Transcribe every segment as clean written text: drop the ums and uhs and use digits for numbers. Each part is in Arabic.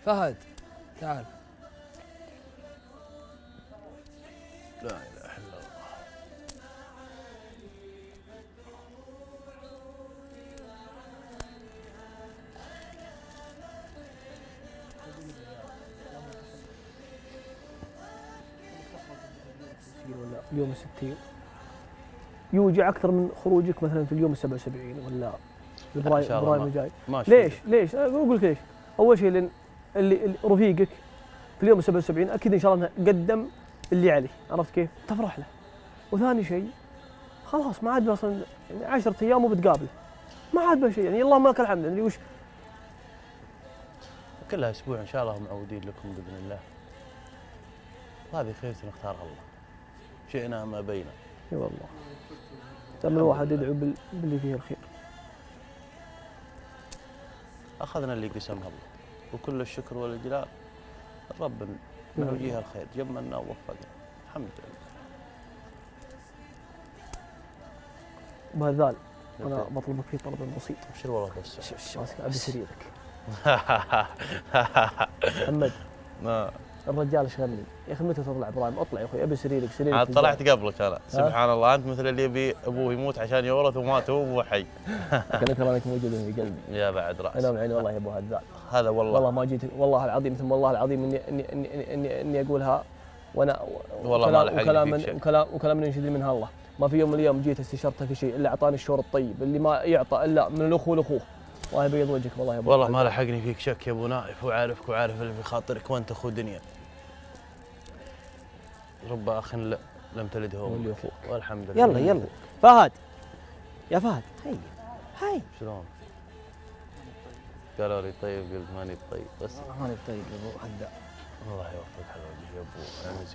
فهد تعال. لا اله الا الله. ولا اليوم 60 يوجع اكثر من خروجك مثلا في اليوم 77 ولا ابراهيم الجاي. ليش؟ اقول لك ليش. اول شيء لان اللي رفيقك في اليوم 77 اكيد ان شاء الله انه قدم اللي عليه، عرفت كيف؟ تفرح له. وثاني شيء خلاص ما عاد اصلا 10 ايام وبتقابله، ما عاد به شيء يعني. اللهم لك الحمد. يعني وش كلها اسبوع ان شاء الله معودين لكم باذن الله. هذه خيرة نختار الله، شئنا ما بينا. اي والله. تم الواحد يدعو باللي فيه الخير. اخذنا اللي قسمها الله، وكل الشكر والاجلال الرب نوجيها الخير، جملنا ووفقنا الحمد لله. بهذال انا بطلبك في طلب بسيط. ابشر والله بس. ماسك ابي سريرك. محمد الرجال شغلني يا اخي. متى تطلع ابراهيم؟ اطلع يا اخوي، ابي سريرك. عاد طلعت قبلك انا. سبحان الله، انت مثل اللي يبي ابوه يموت عشان يورث ومات وهو حي. لكن ترانك موجود في قلبي يا بعد راس. انا معين والله يا ابو هذال. هذا والله ما جيت والله العظيم، ثم والله العظيم اني اقولها وانا والله ما لحقني وكلام ينشد منها الله. ما في يوم من الايام جيت استشرته في شيء الا اعطاني الشعور الطيب اللي ما يعطى الا من الاخو لاخوه. الله يبيض وجهك والله يا ابو. والله ما لحقني فيك شك يا ابو نايف، وعارفك وعارف اللي في خاطرك، وانت اخو دنيا. رب اخ لم تلده امك والحمد لله. يلا فهد يا فهد. هاي شلون؟ قالوا لي طيب، قلت ماني طيب. بس ماني طيب يا ابو هذا. الله يوفقك على وجهي يا ابو عمزي.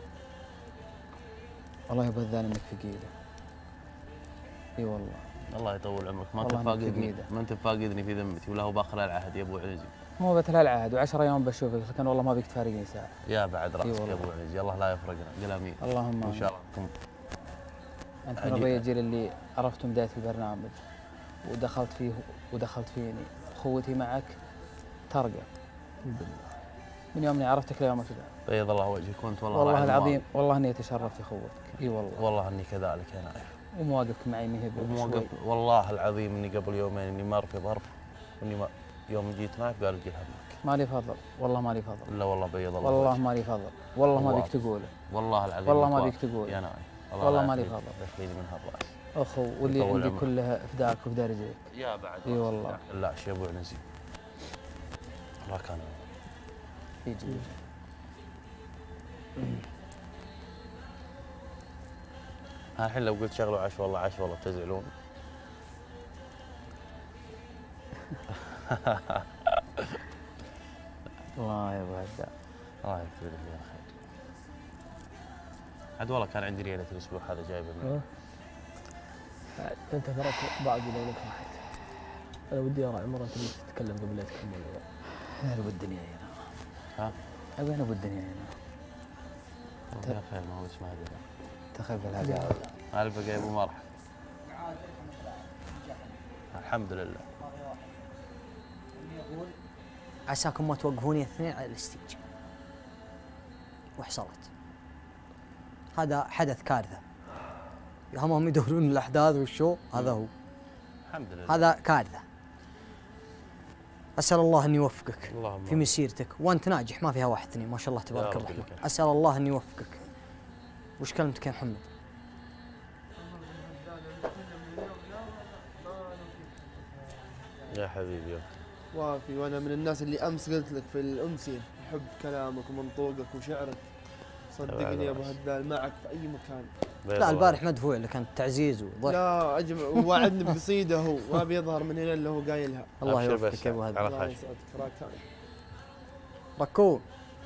والله يا ابو هذان انك فقيده. اي والله. الله يطول عمرك. ما انت فاقدني في ذمتي ولا هو باخر العهد يا ابو عزيز. مو بتلا العهد و10 ايام بشوفك، لكن والله ما بيك تفارقني ساعه. يا بعد راسك يا ابو عزيز، الله لا يفرقنا. قل امين. اللهم ان شاء الله. انت من الرجال اللي عرفتم بدايه البرنامج ودخلت فيني اخوتي معك ترقى. من يوم اني عرفتك ليومك ذا. بيض الله وجهك. وانت والله العظيم والله اني اتشرف اخوتك. اي والله. والله اني كذلك يا نايف. ومواقفك معي مهبه. والله العظيم اني قبل يومين اني مر في ظرف، واني يوم جيت معك قالوا جي همك. ما لي فضل، والله ما لي فضل. لا والله بيض الله والله وجهك. ما لي فضل، والله ما بيك تقوله. والله العظيم والله ما بيك تقول يا نايف. والله ما لي فضل. يخليني من هالراس اخو، واللي عندي كلها افداك وفداء رجلك. يا بعد. اي والله. لا شي ابو عنزي الله كان يجي. الحين لو قلت شغله عاش والله تزعلون. الله يا ابو هذا. الله يكتب لك فيها خير. عاد والله كان عندي ليله الاسبوع هذا جايبه منه. انت تراك بعد لو لك واحد. انا ودي ارى عمر انت اللي تتكلم قبل لا تكمل. انا ابو الدنيا هنا. ها؟ ابي انا ابو الدنيا هنا. يا خير ما هو اسمه هذا. تخيل الهدايا. الف يا ابو مرحبا. الحمد لله. عساكم ما توقفوني اثنين على الاستيج. وحصلت. هذا حدث كارثه. هم يدورون الاحداث والشو، هذا هو. الحمد لله. هذا كارثه. اسال الله ان يوفقك في مسيرتك، وانت ناجح ما فيها واحد اثنين ما شاء الله تبارك الرحمن. اسال الله ان يوفقك. وش كلمتك يا محمد؟ يا حبيبي وافي. وانا من الناس اللي امس قلت لك في الامسيه احب كلامك ومنطوقك وشعرك. صدقني يا ابو هذال معك في اي مكان. لا البارح مدفوع لك انت تعزيز وضحك. لا ووعدني بقصيده هو ما بيظهر من هنا الا هو قايلها. الله يوفقك يا ابو هذال. الله يسعدك. راكان ركوب.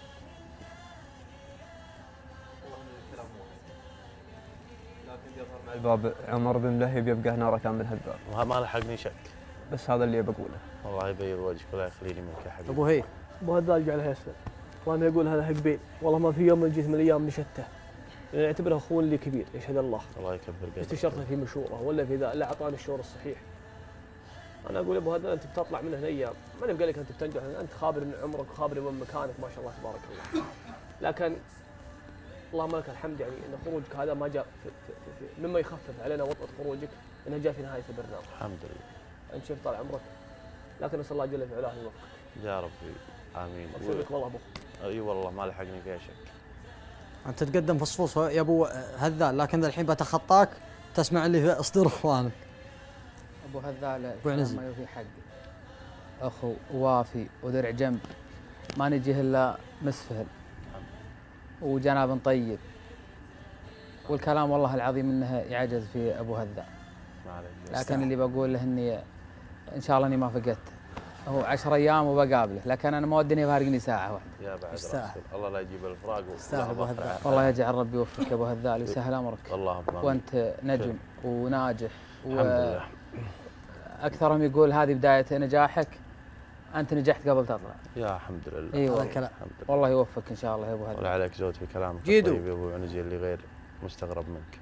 الباب عمر بن ملهي بيبقى هنا ركان من هالباب. ما لحقني شك. بس هذا اللي بقوله. الله يبيض وجهك ولا يخليني منك يا حبيبي. ابو هي ابو هذال جعلها يسلم. وانا اقول هذا حق بين. والله ما في يوم جيت من الايام نشته. يعني اعتبره اخوي لي كبير يشهد الله. الله يكبر قدرك. استشرته في مشوره ولا في ذا، لا اعطاني الشعور الصحيح. انا اقول ابو هذا انت بتطلع من هنا ايام، ما نبقى لك انت بتنجح، انت خابر من عمرك وخابر من مكانك ما شاء الله تبارك الله. لكن اللهم لك الحمد يعني ان خروجك هذا ما جاء مما يخفف علينا وطأة خروجك انه جاء في نهايه البرنامج. الحمد لله. انت شفت طال عمرك. لكن نسال الله جل في علاه يوفقك. يا ربي امين. مبسوط بك والله ابو. اي والله ما لحقني فيها شك. انت تقدم فصفوص يا ابو هذال، لكن الحين بتخطاك تسمع اللي في اصدر اخوانك. ابو هذال ابو عنزي ما يوفي حق اخو وافي ودرع جنب، ما نجيه الا مسفهل وجناب طيب، والكلام والله العظيم انه يعجز في ابو هذال. لكن اللي بقول له اني ان شاء الله اني ما فقدته، هو 10 ايام وبقابله، لكن انا ما ودني يفارقني ساعه واحده. يا بعد الله لا يجيب الفراق. والله يجعل ربي يوفقك يا ابو هذال ويسهل امرك. اللهم وانت نجم وناجح الحمد لله. اكثرهم يقول هذه بدايه نجاحك، انت نجحت قبل تطلع. يا الحمد لله. ايوه الكلام. والله يوفقك ان شاء الله يا ابو هذال. ولا عليك زود في كلامك جيدو. طيب يا ابو عنزي اللي غير مستغرب منك.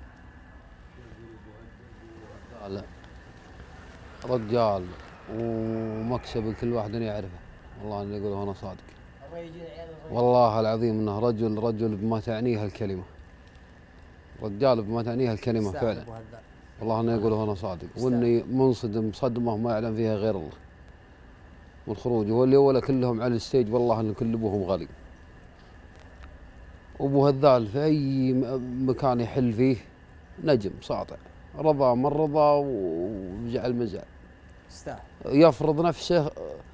لا رجال ومكسب كل واحد يعرفه، والله اني اقول انا صادق. والله العظيم انه رجل بما تعنيه الكلمه، رجال بما تعنيه الكلمه فعلا. والله اني اقول انا صادق، واني منصدم صدمه ما يعلم فيها غير الله. والخروج هو اللي ولا كلهم على الستيج، والله ان كل ابوهم غالي. وابو هذال في اي مكان يحل فيه نجم ساطع، رضا من رضا وجعل مزعل. يستاهل. يفرض نفسه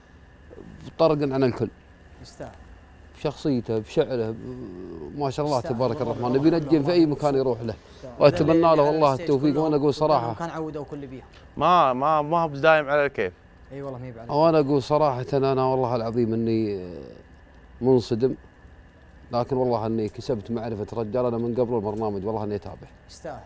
طرقا عن الكل. يستاهل. بشخصيته بشعره ما شاء الله تبارك الرحمن، نبي نجم في اي مكان يروح له، واتمنى له والله التوفيق. وانا اقول صراحه كان عوده وكل بيها ما هو دايم على الكيف. اي والله ما هي بعد. وانا اقول صراحه انا والله العظيم اني منصدم، لكن والله اني كسبت معرفه رجال انا من قبل البرنامج، والله اني اتابع. يستاهل.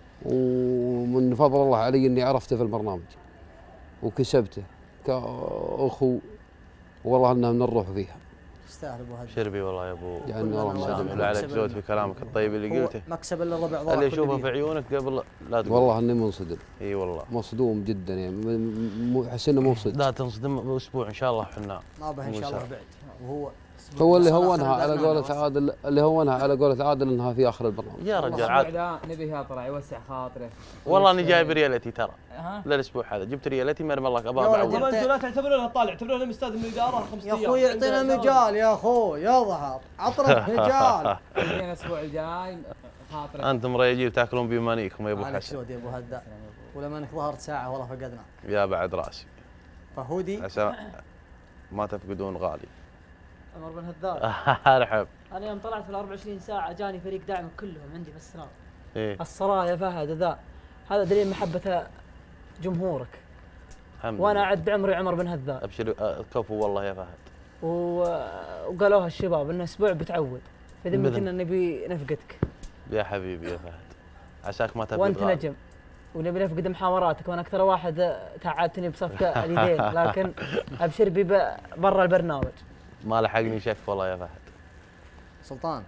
ومن فضل الله علي اني عرفته في البرنامج وكسبته كاخو، والله انها من الروح فيها. يستاهل ابو هذا. شربي والله يا ابو. يعني ولا عليك زود في كلامك الطيب اللي قلته. مكسب الا ربع ضرب اللي يشوفه في عيونك قبل لا تقول. والله اني منصدم. اي والله مصدوم جدا يعني، احس انه مبسوط. لا تنصدم باسبوع ان شاء الله احنا. ما به ان شاء الله بعد. وهو هو اللي هونها على قولة عادل، انها في اخر البرنامج. يا رجال عاد نبيه يطلع يوسع خاطره. والله اني جايب ريالتي ترى للاسبوع هذا، جبت ريالتي مرمى الله ابغى بعوض. انتم لا تعتبرونها طالع، اعتبرونها استاذ من الاداره 5 ايام. يا اخوي يعطينا مجال يا اخوي يظهر عطنا مجال. الاسبوع الجاي خاطره. انتم رياجيل تاكلون بيمانيكم يا ابو حسن. سود يا ابو هدا، ولما انك ظهرت ساعه والله فقدنا. يا بعد راسي. فهودي عسى ما تفقدون غالي. عمر بن هذال. ارحب. انا يوم طلعت في ال 24 ساعه جاني فريق دعم كلهم عندي في السناب. إيه؟ الصراحه يا فهد هذا دليل محبه جمهورك. الحمد وانا لله. اعد عمري عمر بن هذال. ابشر كفو والله يا فهد. وقالوها الشباب انه اسبوع بتعود، فذمتنا نبي نفقدك. يا حبيبي يا فهد عساك ما تفقد وانت غالي. نجم ونبي نفقد محاوراتك، وانا اكثر واحد تعبتني بصفقه اليدين، لكن ابشر بي برا البرنامج. ما لحقني شك والله يا فهد. سلطان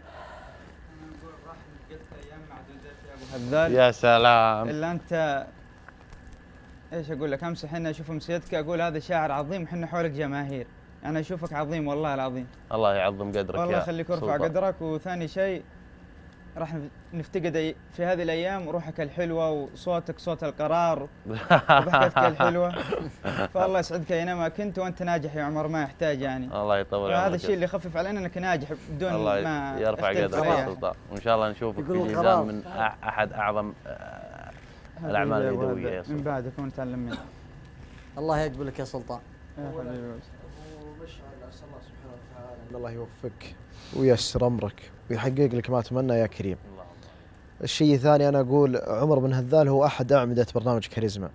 هذال يا سلام. الا انت ايش اقول لك، امس احنا اشوف امسيتك اقول هذا شاعر عظيم وحنا حولك جماهير، انا اشوفك عظيم والله العظيم. الله يعظم قدرك والله يا يخليك ويرفع قدرك. وثاني شيء راح نفتقد في هذه الايام روحك الحلوه وصوتك صوت القرار وضحكتك الحلوه. فالله يسعدك اينما كنت، وانت ناجح يا عمر ما يحتاج يعني. الله يطول عمرك. هذا الشيء اللي يخفف علينا انك ناجح بدون الله ما يرفع قدرك يا سلطان، وان شاء الله نشوفك في ميزان من احد اعظم الاعمال اليدويه يا سلطان. من بعدك ونتعلم منك. الله يقبلك يا سلطان. يا حبيبي وبشر اسال الله سبحانه وتعالى ان الله يوفقك وييسر امرك ويحقق لك ما تمنى يا كريم. الشيء الثاني انا اقول عمر بن هذال هو احد اعمده برنامج كاريزما،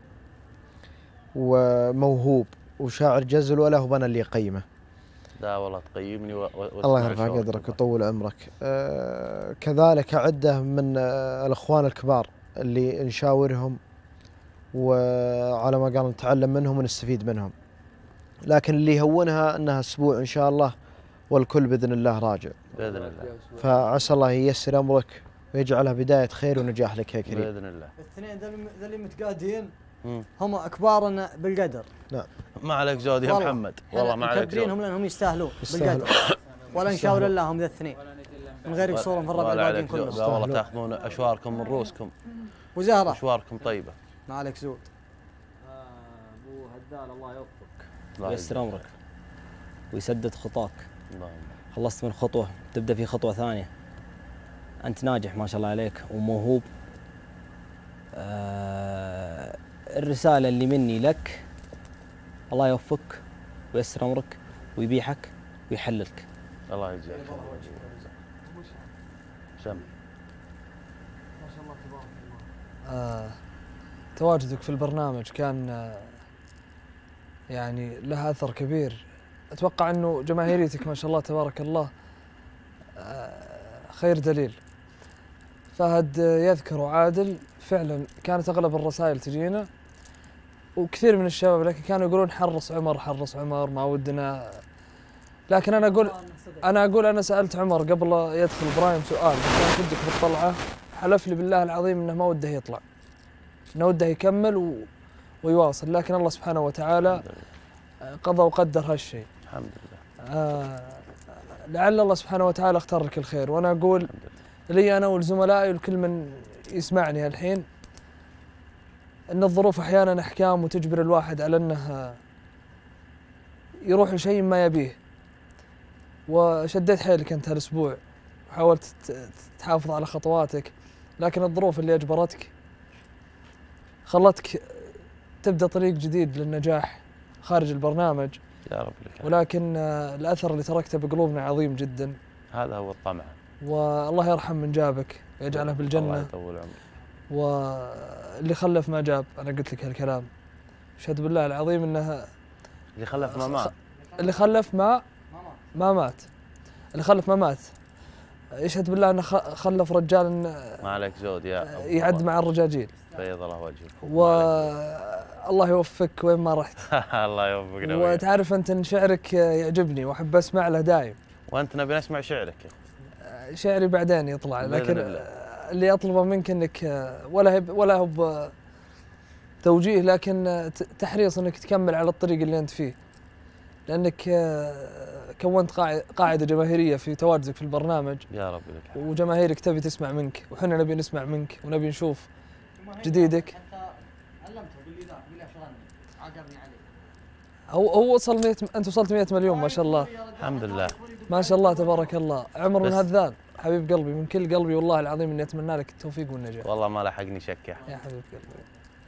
وموهوب وشاعر جزل وله بنا اللي يقيمه. لا والله تقيمني الله يرفع قدرك ويطول عمرك. كذلك عده من الاخوان الكبار اللي نشاورهم وعلى ما قال نتعلم منهم ونستفيد منهم، لكن اللي يهونها انها اسبوع ان شاء الله والكل باذن الله راجع باذن الله. فعسى الله ييسر امرك ويجعلها بدايه خير ونجاح لك يا كريم باذن الله. الاثنين ذا اللي متقادين هم كبارنا بالقدر. نعم. ما عليك زود يا محمد، والله ما عليك زود. مكبرينهم لانهم يستاهلون بالقدر. ولا نشاور الا هم ذا الاثنين من غير يقصرون في الربع الباقيين كلهم. لا والله تاخذون اشواركم من روسكم. وزهره اشواركم طيبه. ما عليك زود. ابو هذال الله يوفقك وييسر امرك ويسدد خطاك. اللهم. خلصت من خطوه تبدا في خطوه ثانيه. انت ناجح ما شاء الله عليك وموهوب. الرساله اللي مني لك الله يوفقك وييسر امرك ويبيحك ويحللك. الله يجزاك. سم. ما شاء الله تبارك الله. تواجدك في البرنامج كان يعني له اثر كبير. اتوقع انه جماهيريتك ما شاء الله تبارك الله خير دليل. فهد يذكر وعادل فعلا كانت اغلب الرسائل تجينا وكثير من الشباب لكن كانوا يقولون حرص عمر حرص عمر ما ودنا. لكن انا اقول انا سالت عمر قبل يدخل ابراهيم سؤال كانت ودك بالطلعه حلف لي بالله العظيم انه ما وده يطلع انه وده يكمل ويواصل لكن الله سبحانه وتعالى قضى وقدر هالشيء. الحمد لله. لعل الله سبحانه وتعالى اختار لك الخير. وانا اقول لي انا ولزملائي ولكل من يسمعني الحين ان الظروف احيانا احكام وتجبر الواحد على انه يروح لشيء ما يبيه. وشديت حيلك انت هالاسبوع وحاولت تحافظ على خطواتك لكن الظروف اللي اجبرتك خلتك تبدا طريق جديد للنجاح خارج البرنامج. يا رب لك. ولكن الاثر اللي تركته بقلوبنا عظيم جدا. هذا هو الطمع. والله يرحم من جابك ويجعله بالجنه. الله يطول عمرك. واللي خلف ما جاب انا قلت لك هالكلام. اشهد بالله العظيم انها اللي خلف ما مات. اللي خلف ما مات. اللي خلف ما مات. يشهد بالله انه خلف رجال ما عليك زود يا يعد مع الرجاجيل. بيض الله وجهك. والله يوفقك وين ما رحت. الله يوفقنا. وتعرف انت ان شعرك يعجبني واحب اسمع له دايم. وانت نبي نسمع شعرك. شعري بعدين يطلع لكن اللي اطلبه منك انك ولا هو توجيه لكن تحريص انك تكمل على الطريق اللي انت فيه لانك كونت قاعده جماهيريه في تواجدك في البرنامج. يا رب لك. وجماهيرك تبي تسمع منك وحنا نبي نسمع منك ونبي نشوف جديدك. علمته باللي ذا بالله شغلني عاقرني عليه. هو وصل 100 انت وصلت 100 مليون ما شاء الله. الحمد لله. ما شاء الله تبارك الله. عمر من هذان حبيب قلبي من كل قلبي والله العظيم اني اتمنى لك التوفيق والنجاح. والله ما لحقني شك يا حبيب قلبي.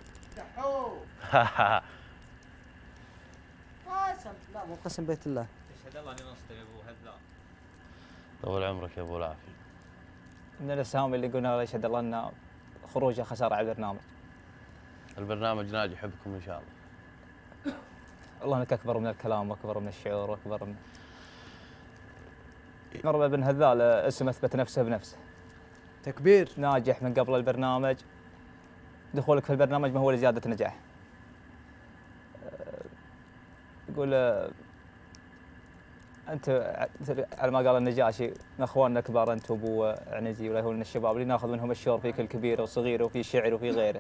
لا مو قسم بيت الله. اشهد الله اني نصدق ابو هذال. طول عمرك يا ابو العافيه. من الاسهام اللي قلنا يشهد الله ان خروجه خساره على البرنامج. البرنامج ناجح بكم ان شاء الله. والله انك اكبر من الكلام واكبر من الشعور واكبر من عمر بن هذال اسم اثبت نفسه بنفسه. تكبير. ناجح من قبل البرنامج. دخولك في البرنامج ما هو لزياده نجاح. يقول انت على ما قال النجاشي من اخواننا كبار انت وابو عنزي ولا هو من الشباب اللي ناخذ منهم الشور في كل كبيره وصغيره وفي شعر وفي غيره.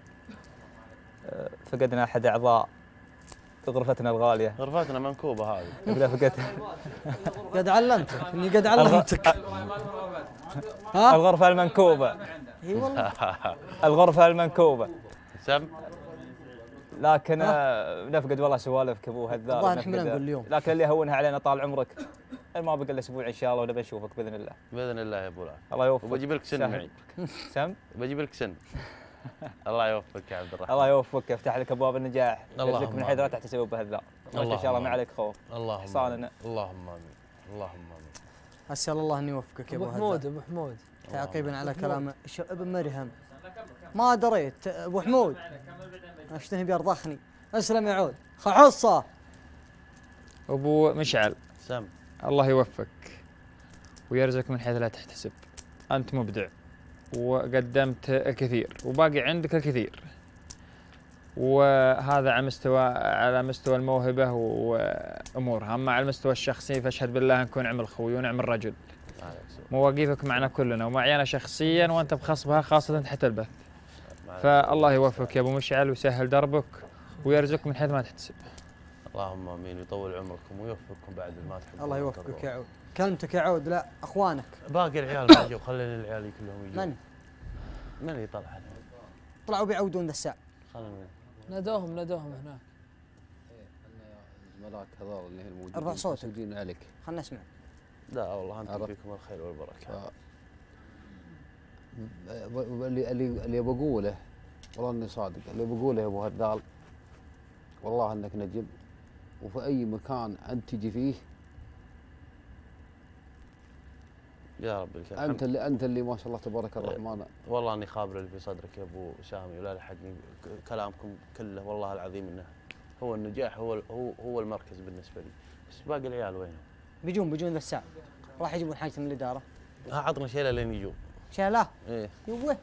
فقدنا احد اعضاء في غرفتنا الغاليه. غرفتنا منكوبه هذه. لا فقدت. قد علمتك اني قد علمتك. الغرفه المنكوبه. اي والله. الغرفه المنكوبه. سم. لكن نفقد والله سوالفك ابو هذال. الله نحملها نقول اليوم. لكن اللي هونها علينا طال عمرك ما بقى الا اسبوع ان شاء الله ونبي نشوفك باذن الله. باذن الله يا ابو العافيه. الله يوفقك. وبجيب لك سن معي. سم؟ بجيب لك سن. الله يوفقك يا عبد الرحمن. الله يوفقك يفتح لك ابواب النجاح. اللهم من حيث لا تحتسب ابو هذال. ان شاء الله ما عليك خوف. اللهم حصاننا. اللهم امين. اللهم امين. اسال الله ان يوفقك يا ابو حمود. ابو حمود تعقيبا على كلام ابن مريم. ما دريت ابو حمود اشتهي بيرضخني. اسلم يا عود حصه. ابو مشعل. سم. الله يوفقك ويرزقك من حيث لا تحتسب. انت مبدع وقدمت الكثير وباقي عندك الكثير وهذا على مستوى الموهبه وامورها. اما على المستوى الشخصي فاشهد بالله نكون عمل خوي ونعمل رجل. مواقفك معنا كلنا ومعي انا شخصيا وانت بخصبها خاصه تحت البث. فالله يوفقك يا ابو مشعل ويسهل دربك ويرزقك من حيث ما تحتسب. اللهم امين، ويطول عمركم ويوفقكم بعد ما تحبون. الله يوفقك يا عود. كلمتك يا عود. لا اخوانك باقي العيال ما جو، خلينا العيال كلهم يجون. من اللي طلع الحين؟ طلعوا بيعودون ذا الساعه. خلينا نادوهم هناك. الملاك هذول اللي الموجودين ارفع صوتك موجودين عليك. خلنا نسمع. لا والله انتم فيكم الخير والبركه. اللي بقوله والله اني صادق، اللي بقوله يا ابو هذال والله انك نجم، وفي اي مكان انت تجي فيه يا رب الكريم. انت اللي ما شاء الله تبارك الرحمن. والله اني خابر اللي في صدرك يا ابو سامي، ولا لحقني كلامكم كله، والله العظيم انه هو النجاح، هو المركز بالنسبه لي. بس باقي العيال وينهم؟ بيجون ذا الساعه، راح يجيبون حاجه من الاداره. عطنا شيله لين يجون. شيله؟ ايه يوه.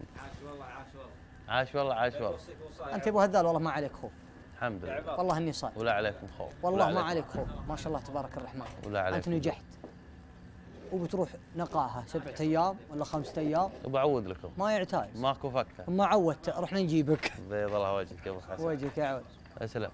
عاش والله. انت يا ابو هذال والله ما عليك خوف. الحمد لله. والله اني صادق. ولا عليكم خوف. والله ما عليك خوف، ما شاء الله تبارك الرحمن. ولا عليكم. انت نجحت. وبتروح نقاها 7 ايام ولا 5 ايام. وبعود لكم. ما يعتاج. ماكو فكه. ما عودت رحنا نجيبك. بيض الله وجهك يا ابو حسن. وجهك يا عود. اسلم.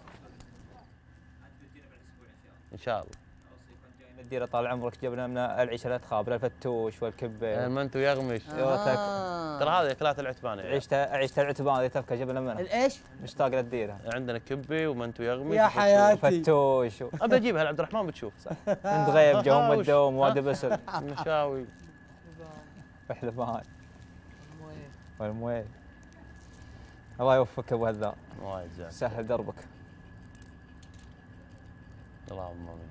ان شاء الله. نديره طال عمرك جبنا من العيشه لا تخاب، الفتوش والكبه. المنتو يغمش. ترى هذه اكلات العتبان. عيشة العتبان هذه تفكه جبنا منها. الايش؟ مشتاق للديره. عندنا كبه ومنتو يغمش. يا حياتي. فتوش. ابى اجيبها لعبد الرحمن بتشوف. عند غيب جهم الدوم وادي بسل. مشاوي. وحلفان. والمويه. الله يوفقك ابو هذا. وايد زين. سهل دربك. اللهم امين.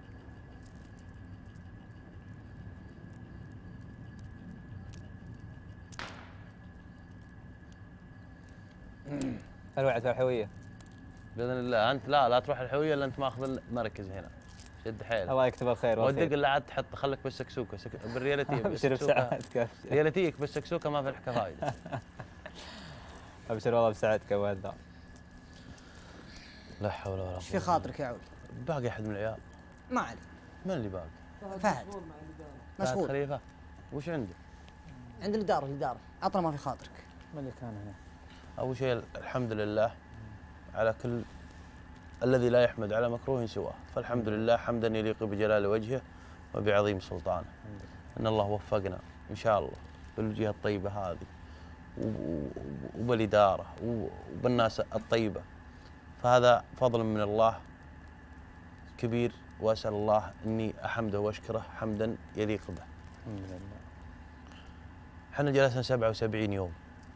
الوعد الحويه باذن الله. انت لا تروح الحويه الا انت ماخذ المركز هنا. شد حيلك. الله يكتب الخير. ودق اللي عاد تحط، خليك بالسكسوكه بالريالتي. ابشر بسعادتك. ريالتيك بالسكسوكه ما في الحكايه فايده. ابشر والله بسعادتك يا ابو هذا. لا حول ولا قوه. ايش في خاطرك يا عود؟ باقي احد من العيال؟ ما علي. من اللي باقي؟ فهد. مسؤول. خليفه. وش عنده؟ عند الاداره. عطنا ما في خاطرك. من اللي كان هنا؟ اول شيء الحمد لله على كل الذي لا يحمد على مكروه سواه، فالحمد لله حمدا يليق بجلال وجهه وبعظيم سلطانه. ان الله وفقنا ان شاء الله بالجهه الطيبه هذه وبالاداره وبالناس الطيبه، فهذا فضل من الله كبير، واسال الله اني احمده واشكره حمدا يليق به. الحمد لله. احنا جلسنا 77 يوم،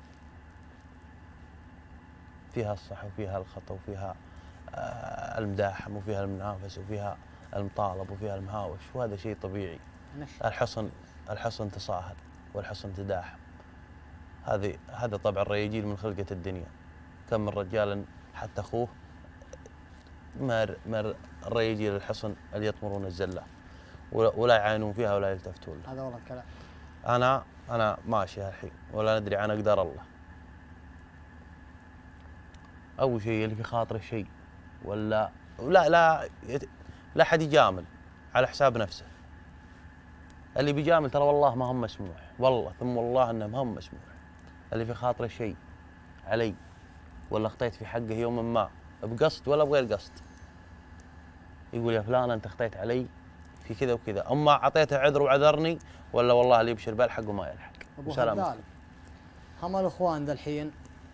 فيها الصح وفيها الخطا وفيها المداحم وفيها المنافس وفيها المطالب وفيها المهاوش، وهذا شيء طبيعي. الحصن تصاهل والحصن تداحم. هذا طبع الرياجيل من خلقة الدنيا. كم من رجال حتى اخوه مر الرياجيل الحصن اللي يطمرون الزله ولا يعانون فيها ولا يلتفتون لها. هذا والله الكلام. انا ماشي الحين ولا ندري عن اقدار الله. اول شيء اللي في خاطره شيء ولا لا حد يجامل على حساب نفسه. اللي بيجامل ترى والله ما هم مسموح، والله ثم والله انه ما هم مسموح. اللي في خاطره شيء علي ولا اخطيت في حقه يوما ما بقصد ولا بغير قصد، يقول يا فلان انت اخطيت علي في كذا وكذا، اما اعطيته عذر وعذرني ولا والله اللي يبشر بالحق وما يلحق. وسلام. هم الاخوان ذا الحين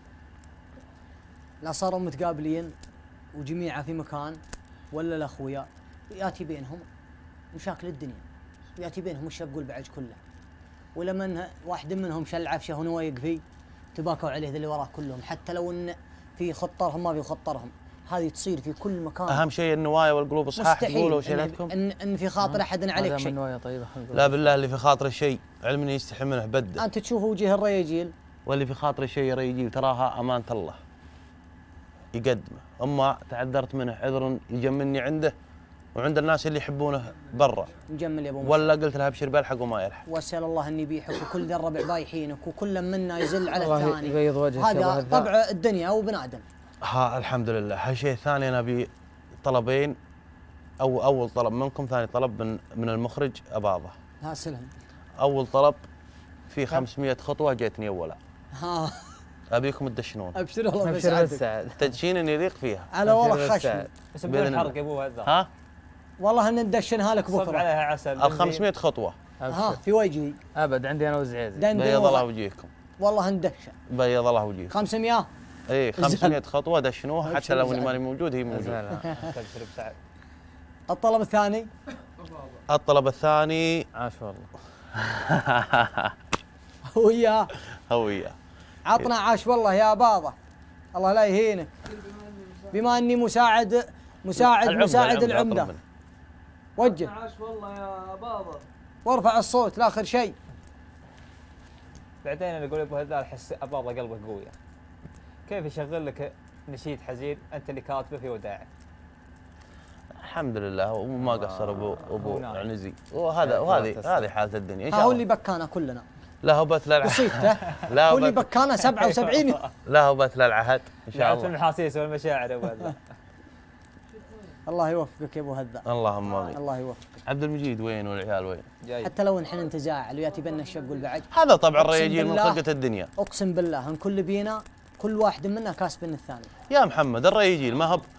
لا صاروا متقابلين وجميعا في مكان، ولا الاخويا ياتي بينهم مشاكل الدنيا، ياتي بينهم الشق والبعج كله، ولما واحد منهم شل عفشه ونوايق فيه تباكوا عليه ذا اللي وراه كلهم، حتى لو ان في خطرهم ما في خطرهم، هذه تصير في كل مكان. اهم شيء النوايا والقلوب صحاح تقولوا شيلتكم ان في خاطر احد عليك شيء. نوايا طيبه. لا بالله اللي في خاطره شيء علم يستحي منه بده. انت تشوف وجه الرياجيل واللي في خاطره شيء رياجيل تراها امانه الله يقدمه، اما تعذرت منه عذر يجملني عنده وعند الناس اللي يحبونه برا مجمل يا ابو ولا قلت لها ابشر بالحق وما يلحق. واسال الله ان يبيحك وكل ذا الربع بايحينك وكل منا يزل على الله الثاني. يبيض وجهك. هذا طبع الدنيا وبنادم. الحمد لله. هالشيء الثاني انا ابي طلبين، اول طلب منكم، ثاني طلب من المخرج اباضه. ها سلم. اول طلب في 500 خطوه جيتني اولا. ها ابيكم تدشنون. ابشر والله ابشر بالسعد. تدشين يليق فيها. على ورق خشم. بس بدون حرق يا ابو هذا. ها؟ والله ان ندشنها لك بكره. صب عليها عسل. ال 500 خطوه. ها في وجهي. ابد عندي انا وزعيزي. بيض الله وجهكم. والله ندشن. بيض الله وجهكم. 500. اي 500 خطوه دشنوها حتى لو اني ماني موجود هي موجوده. ابشر بسعد. الطلب الثاني. الطلب الثاني عاش والله. وياه. هوية. عطنا عاش والله يا باضة. الله لا يهينك. بما اني مساعد العمدة. وجه. عاش والله يا باضة. وارفع الصوت لاخر شيء. بعدين انا اقول ابو هذا احس باضة قلبه قوي. كيف يشغل لك نشيد حزين انت اللي كاتبه في وداعه؟ الحمد لله وما قصر ابو عنزي وهذه حاله الدنيا ان شاء الله. هو اللي بكانا كلنا. لا هبت للعهد. قصيدته. هو اللي بكانا 77. لا هبت للعهد ان شاء الله. في المحاسيس والمشاعر يا ابو هذا. الله يوفقك يا ابو هذا. اللهم امين. الله يوفقك. عبد المجيد وين والعيال وين؟ حتى لو نحن نتزاعل وياتي بيننا الشق والبعد. هذا طبع الرياجيل من خلقة الدنيا. اقسم بالله ان كل بينا كل واحد منا كاسب الثاني. يا محمد الرياجيل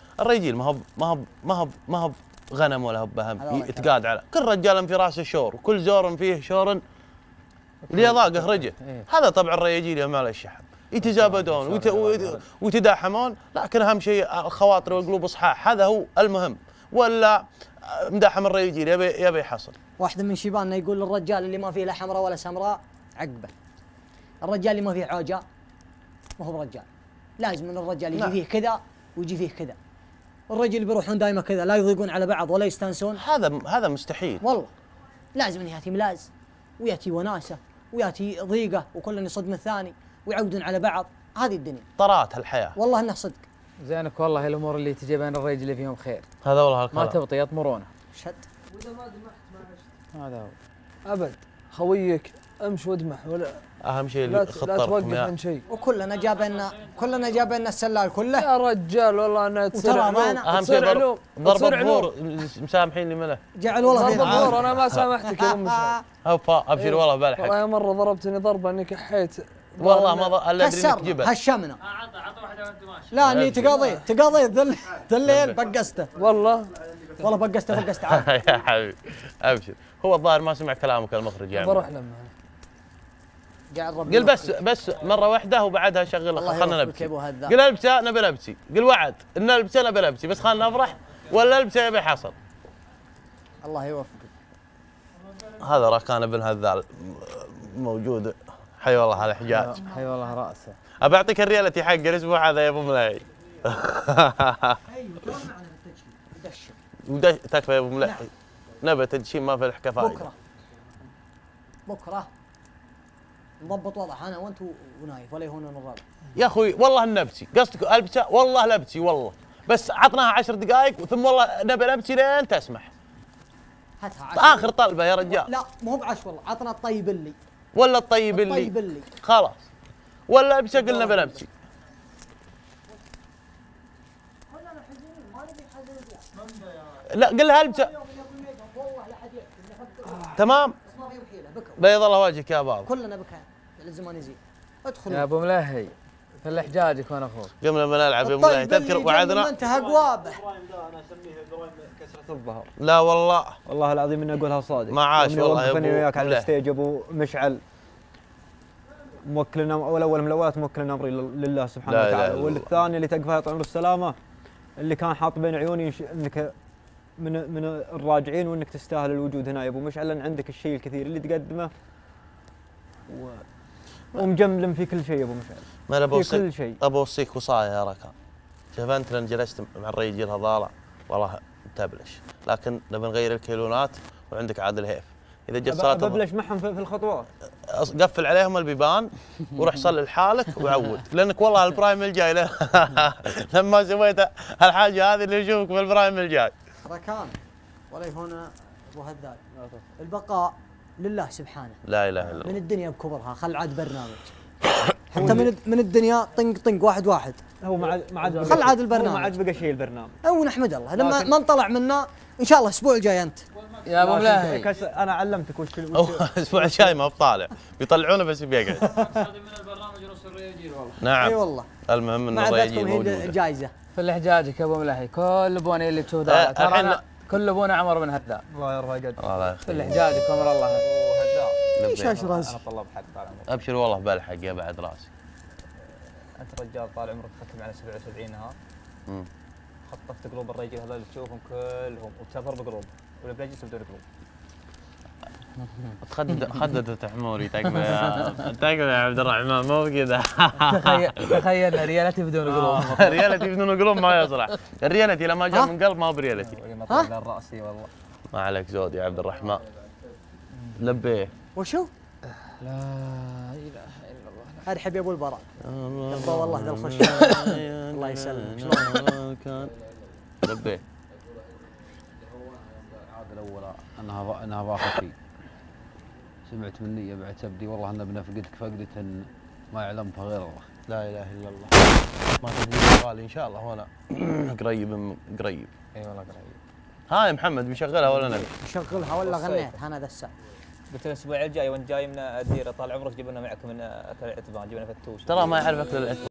ما هب غنم ولا هب بهم يتقاد على كل رجال في راسه شور وكل زور فيه شور ليضاقه رجه. هذا طبع الرياجيل يا مال الشحم يتزابدون ويتداحمون، لكن اهم شيء الخواطر والقلوب صحاح، هذا هو المهم. ولا مداحم الرياجيل يبي يحصل. واحد من شيباننا يقول للرجال اللي ما فيه لا حمراء ولا سمراء عقبه. الرجال اللي ما فيه عوجاء ما هو رجال. لازم ان الرجال يجي فيه كذا ويجي فيه كذا. الرجل اللي بيروحون دائما كذا لا يضيقون على بعض ولا يستانسون، هذا مستحيل. والله لازم ان ياتي ملاز وياتي وناسه وياتي ضيقه وكل يصدم الثاني ويعودون على بعض. هذه الدنيا طرات هالحياه والله انه صدق. زينك والله الامور اللي تجي بين الرجل اللي فيهم خير. هذا والله الكلام ما تبطي يطمرونه. شد واذا ما دمحت ما عشت. هذا هو. ابد خويك امش وادمح ولا اهم شيء لا توقف عن شيء. وكلنا جاب لنا السلال كله يا رجال والله انا تصير اهم شيء ضرب الظهور مسامحيني منه. جعل والله ضرب الظهور انا ما سامحتك يا ام مشعل. ابشر والله بالحق. والله مره ضربتني ضربه اني كحيت والله ما الا ادري انك جبت. هشمنا. عطى واحده وانت ماشي. لا اني تقاضيت ذا الليل بقسته. والله بقسته يا حبيبي ابشر. هو الظاهر ما سمع كلامك المخرج يعني. بروح لما قل بس مره واحده وبعدها شغل خلنا نبكي. قل البسه نبي نبكي. قل وعد ان البسه نبي نبكي بس خلنا نفرح ولا البسه يبي حصل. الله يوفقك. هذا ركان بن هذال موجود. حي والله على الحجاج. حي والله راسه. ابى اعطيك الريالتي حق الاسبوع هذا يا ابو ملاي. ايوه كان معنا التدشين. تكفى يا ابو ملاي. نبي تدشين ما في الحكايه. بكره نضبط وضع انا وانت ونايف ولا يهونون الرابع. يا اخوي والله النبسي قصدك البسه والله لبسي والله بس عطناها 10 دقائق ثم والله نبي نبسي لين تسمح. هاتها اخر طلبه يا رجال. لا مو هو بعش والله عطنا الطيب اللي ولا الطيب اللي خلاص ولا البسه قلنا بنبسي. لا قل لها البسه تمام. بيض الله وجهك يا بابا. كلنا بكاء الزمان يزيد. ادخل يا ابو ملهي في الاحجاج يكون اخوك. قمنا بنلعب يا ابو ملهي تذكر وعدنا. انتهى قوابه. انا اسميه ابراهيم كسرة الظهر. لا والله العظيم اني اقولها صادق. ما عاش والله يا ابو. وياك على الستيج ابو مشعل موكلنا اول من الاولات موكلنا امري لله سبحانه وتعالى. والثاني اللي تقفى يطول عمر السلامه اللي كان حاط بين عيوني انك من الراجعين وانك تستاهل الوجود هنا يا ابو مشعل، لان عندك الشيء الكثير اللي تقدمه ومجملم في كل شيء يا ابو مشعل. ما انا كل شيء ابى اوصيك وصايا يا ركان. شوف انت لان جلست مع الرجال هذالا والله تبلش، لكن نبي نغير الكيلونات وعندك عادل هيف. اذا جت صلاه ببلش معهم في الخطوات. قفل عليهم البيبان وروح صلي لحالك وعود، لانك والله البرايم الجاي لما سويت هالحاجه هذه اللي نشوفك في البرايم الجاي. ركان ولا هنا ابو هذال. البقاء لله سبحانه. لا اله الا الله. من الدنيا بكبرها خل عاد برنامج. حتى من الدنيا طنق واحد. هو ما عاد خل عاد البرنامج. ما عاد بقى شيء البرنامج. او نحمد الله لما ما نطلع منا ان شاء الله الاسبوع الجاي انت. يا ابو ملاهي انا علمتك وش الاسبوع الجاي ما بطالع بيطلعونه بس بيقعد. من البرنامج نعم اي والله. المهم ان الرياجيل موجوده. جايزه في الحجاجك يا ابو ملحي، كل بوني اللي تشوف ذا ترى أنا كل ابونا عمر من هذا. الله يرفع قدرك. الله يخليك. في الحجاجك امر الله. ايش اشرس؟ انا طلاب حق طال عمرك. ابشر والله بلحق يا بعد راسي. انت رجال طال عمرك ختم على 77 نهار. خطفت قلوب الرجال هذول اللي تشوفهم كلهم وتسافر بقلوب والبلاجيس بدون قلوب. خددت حموري تقبل يا عبد الرحمن مو بكذا. تخيل ريالتي بدون قلوب. ريالتي بدون قلوب ما يصلح. الريالتي لما جاء من قلب ما هو بريالتي. ها؟ راسي والله. ما عليك زود يا عبد الرحمن. لبيه. وشو؟ لا اله الا الله. هذا حبيب ابو البراء. يبا والله ذا الخش. الله يسلمك. شلون كان؟ لبيه. العاده الاولى انها باختي. سمعت مني بعد تبدي والله ان بنفقدك فقدة ما يعلمها غير الله. لا اله الا الله. ما تدري قال ان شاء الله وانا قريب. اي والله قريب. ها يا محمد بشغلها ولا نبي؟ شغلها ولا غنيت انا ذا الساعه. قلت الاسبوع الجاي وانت جاي من الديره طال عمرك جيب لنا معك من اكل العتبان، جيب لنا فتوش. ترى ما يعرف اكل العتبان.